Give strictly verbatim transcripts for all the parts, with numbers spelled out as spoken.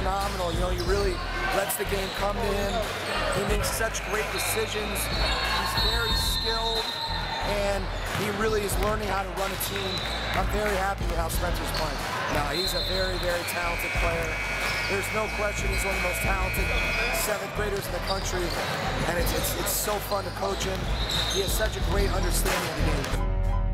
phenomenal. You know, he really lets the game come to him. He makes such great decisions. He's very skilled, and he really is learning how to run a team. I'm very happy with how Spencer's playing. No, he's a very, very talented player. There's no question he's one of the most talented seventh graders in the country, and it's, it's, it's so fun to coach him. He has such a great understanding of the game.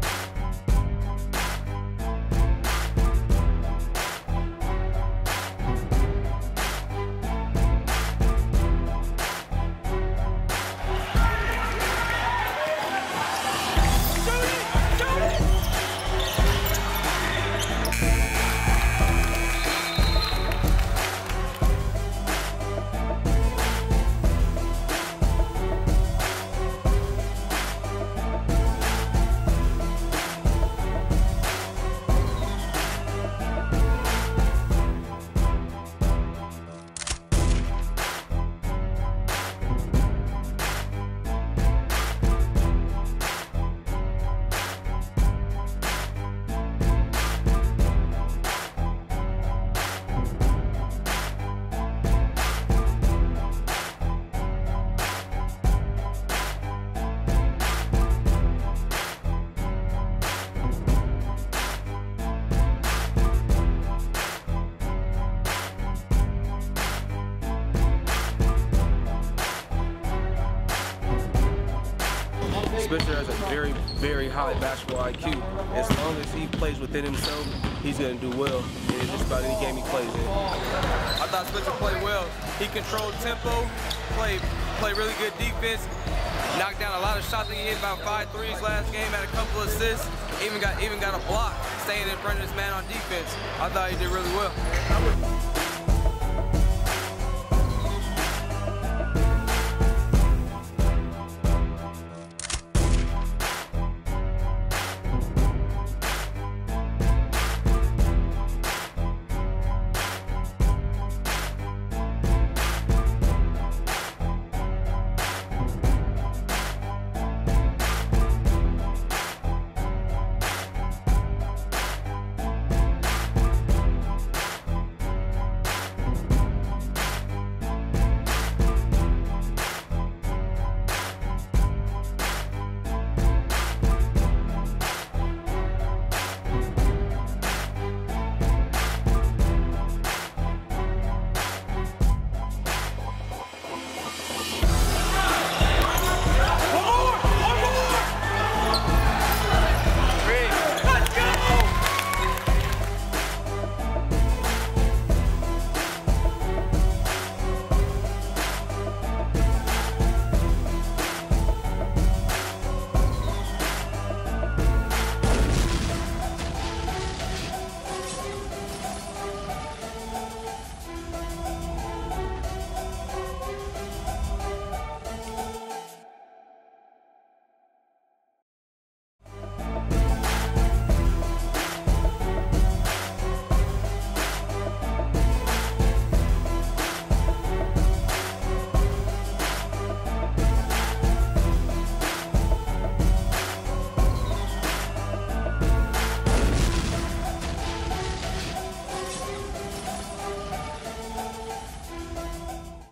Spencer has a very, very high basketball I Q. As long as he plays within himself, he's going to do well in just about any game he plays in. I thought Spencer played well. He controlled tempo, played, played really good defense, knocked down a lot of shots. I think he hit about five threes last game, had a couple assists, even got, even got a block, staying in front of his man on defense. I thought he did really well.